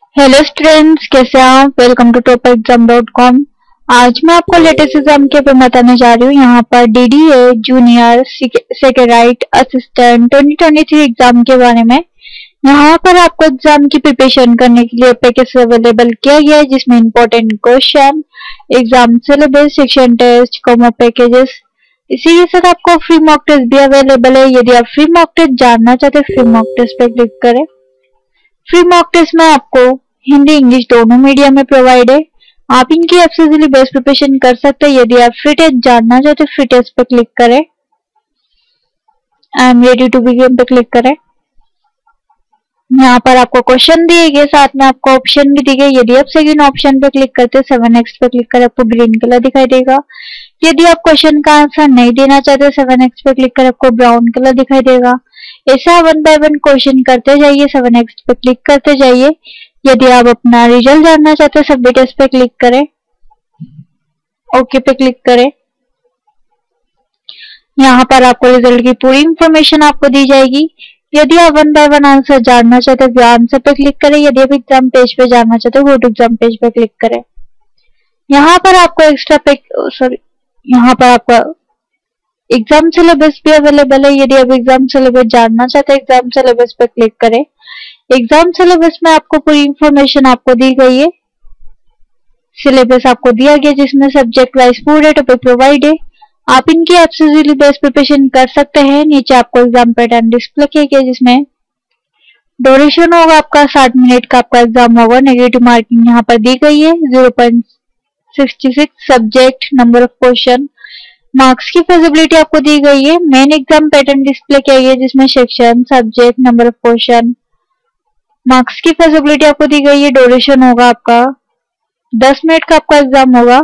Hello students, कैसे हैं आप। Welcome to topeexam.com। आज मैं आपको लेटेस्ट एग्जाम के बारे में बताने जा रही हूँ। यहाँ पर DDA junior secretariat assistant 2023 exam के बारे में। यहाँ पर आपको एग्जाम की प्रिपरेशन करने के लिए पैकेज अवेलेबल किया गया है, जिसमें important question, exam syllabus, section test, combo packages. इसी के साथ आपको फ्री मॉक टेस्ट भी अवेलेबल है। यदि आप फ्री मॉक टेस्ट जानना चाहते हैं, फ्री मॉक टेस्ट पे क्लिक करें। फ्री मॉक टेस्ट में आपको हिंदी इंग्लिश दोनों मीडियम में प्रोवाइड है। आप इनकी ऐप से इजीली बेस्ट प्रिपरेशन कर सकते हैं। यदि आप फ्री टेस्ट जानना चाहते हैं, फ्री टेस्ट पे क्लिक करें। I am ready to begin पे क्लिक करें। यहाँ पर आपको क्वेश्चन दिए गए, साथ में आपको ऑप्शन भी दी गई। यदि आप सेकंड ऑप्शन पे क्लिक करते हैं, 7x पे क्लिक करें, आपको ग्रीन कलर दिखाई देगा। यदि आप क्वेश्चन का आंसर नहीं देना चाहते, 7x पे क्लिक करें, आपको ब्राउन कलर दिखाई देगा। ऐसा 1 बाय 1 क्वेश्चन करते जाइए, 7x पे क्लिक करते जाइए। यदि आप अपना रिजल्ट जानना चाहते हैं, सबमिट पे क्लिक करें, ओके पे क्लिक करें। यहाँ पर आपको रिजल्ट की पूरी इंफॉर्मेशन आपको दी जाएगी। यदि आप 1 बाय 1 आंसर जानना चाहते हैं, आंसर पे क्लिक करें। यदि आप एग्जाम पेज पे जानना चाहते हैं, गो टू एग्जाम पेज पे क्लिक करें। यहाँ पर आपको यहाँ पर आपका एग्जाम सिलेबस भी अवेलेबल है। यदि आप एग्जाम सिलेबस जानना चाहते हैं, एग्जाम सिलेबस पे क्लिक करें। एग्जाम सिलेबस में आपको पूरी इंफॉर्मेशन आपको दी गई है। सिलेबस आपको दिया गया, जिसमें सब्जेक्ट वाइज पूरे टॉपिक प्रोवाइड है। आप इनकी ऐप से इजीली बेस्ट प्रिपरेशन कर सकते हैं। नीचे आपको एग्जाम पैटर्न डिस्प्ले किया गया, जिसमें ड्यूरेशन होगा आपका 60 मिनट का आपका एग्जाम होगा। नेगेटिव मार्किंग यहाँ पर दी गई है 0.66। Subject, number of question, marks की फिजिबिलिटी आपको दी गई है। मेन एग्जाम पैटर्न डिस्प्ले किया गया, जिसमें section, subject, number of question, marks की फिजिबिलिटी आपको दी गई है। ड्यूरेशन होगा आपका 10 मिनट का आपका एग्जाम होगा।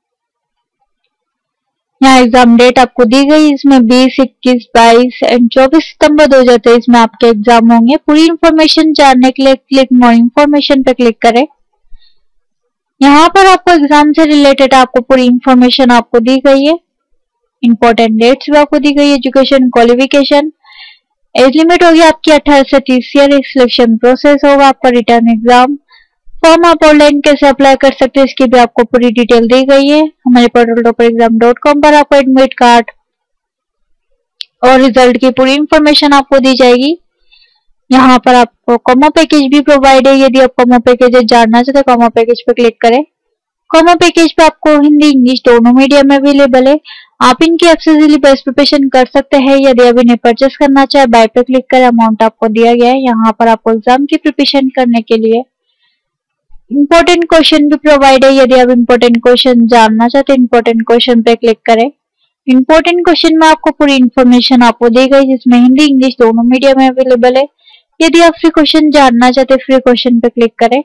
यहाँ एग्जाम डेट आपको दी गई, इसमें 20, 21, 22 एंड 24 सितंबर 2023 में आपके एग्जाम होंगे। पूरी इंफॉर्मेशन जानने के लिए क्लिक मोर इंफॉर्मेशन पे क्लिक करें। यहाँ पर आपको एग्जाम से रिलेटेड आपको पूरी इंफॉर्मेशन आपको दी गई है। इंपॉर्टेंट डेट्स भी आपको दी गई है। एजुकेशन क्वालिफिकेशन, एज लिमिट होगी आपकी 18 से 30 ईयर। सिलेक्शन प्रोसेस होगा आपका रिटर्न एग्जाम। फॉर्म आप ऑनलाइन कैसे अप्लाई कर सकते हैं, इसकी भी आपको पूरी डिटेल दी गई है। हमारे पोर्टल topeexam.com पर आपको एडमिट कार्ड और रिजल्ट की पूरी इंफॉर्मेशन आपको दी जाएगी। यहाँ पर आपको कॉमो पैकेज भी प्रोवाइड है। यदि आप कॉमो पैकेज जानना चाहते हैं, कॉमो पैकेज पे क्लिक करें। कॉमो पैकेज पे आपको हिंदी इंग्लिश दोनों मीडियम में अवेलेबल है। आप इनकी ऐप से इजीली बेस्ट प्रिपरेशन कर सकते हैं। यदि आप इन्हें परचेस करना चाहे, बाय पे क्लिक करें। अमाउंट आपको दिया गया है। यहाँ पर आपको एग्जाम की प्रिपरेशन करने के लिए इंपॉर्टेंट क्वेश्चन भी प्रोवाइड है। यदि आप इंपॉर्टेंट क्वेश्चन जानना चाहते हैं, इंपॉर्टेंट क्वेश्चन पे क्लिक करें। इंपॉर्टेंट क्वेश्चन में आपको पूरी इंफॉर्मेशन आपको दी गई, जिसमें हिंदी इंग्लिश दोनों मीडियम में अवेलेबल है। यदि आप फ्री क्वेश्चन जानना चाहते हैं, फ्री क्वेश्चन पे क्लिक करें।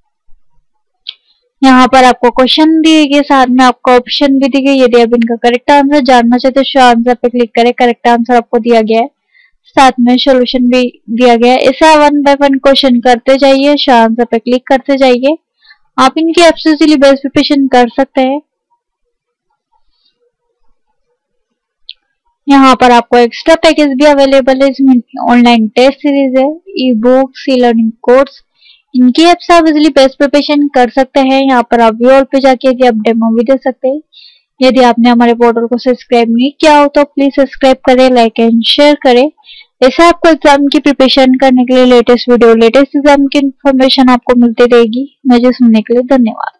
यहाँ पर आपको क्वेश्चन दिए गए, साथ में आपको ऑप्शन भी दी गई। यदि आप इनका करेक्ट आंसर जानना चाहते हैं, शो आंसर पे क्लिक करें। करेक्ट आंसर आपको दिया गया है, साथ में सॉल्यूशन भी दिया गया है। ऐसा 1 बाय 1 क्वेश्चन करते जाइए, शो आंसर पे क्लिक करते जाइए। आप इनकी ऐप से इजीली बेस्ट प्रिपरेशन कर सकते हैं। यहाँ पर आपको एक्स्ट्रा पैकेज भी अवेलेबल है, इसमें ऑनलाइन टेस्ट सीरीज है, e books, e learning course. इनकी ऐप से आप इजीली बेस्ट प्रिपरेशन कर सकते हैं। यहाँ पर आप व्यू ऑल पे जाके यदि आप डेमो भी दे सकते हैं। यदि आपने हमारे पोर्टल को सब्सक्राइब नहीं किया हो, तो प्लीज सब्सक्राइब करें, लाइक एंड शेयर करें। ऐसे आपको एग्जाम की प्रिपरेशन करने के लिए लेटेस्ट वीडियो, लेटेस्ट एग्जाम की इंफॉर्मेशन आपको मिलती रहेगी। मुझे सुनने के लिए धन्यवाद।